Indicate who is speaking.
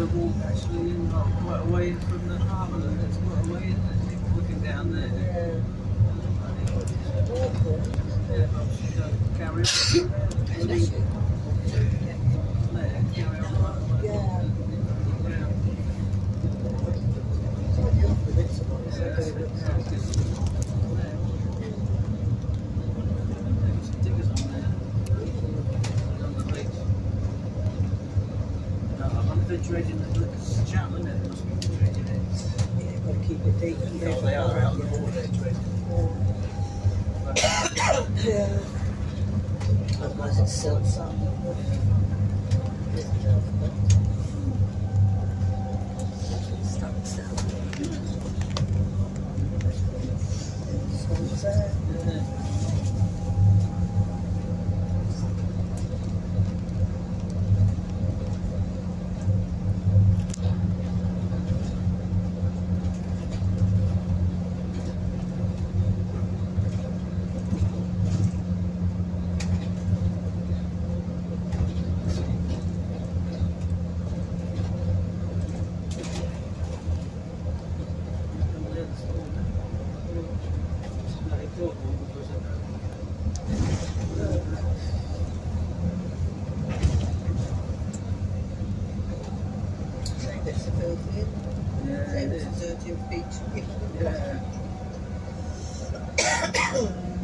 Speaker 1: a walk actually, and not quite away from the harbour. It's quite away, isn't it? Looking down there.
Speaker 2: Yeah.
Speaker 1: Yeah, carry on. Carry on.
Speaker 2: Yeah.
Speaker 1: Refrigerating the chat, isn't it?
Speaker 2: Yeah, got to keep it deep.
Speaker 1: They are out on the water,
Speaker 2: Yeah. Otherwise it silts up. Bits of filthy.
Speaker 1: Yeah, it is.
Speaker 2: Dirty feet.
Speaker 1: Yeah.